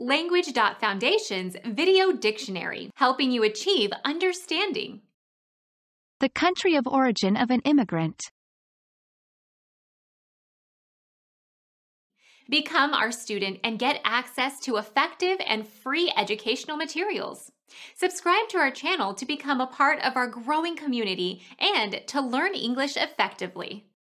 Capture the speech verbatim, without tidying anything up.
Language dot Foundation's Video Dictionary, helping you achieve understanding. The country of origin of an immigrant. Become our student and get access to effective and free educational materials. Subscribe to our channel to become a part of our growing community and to learn English effectively.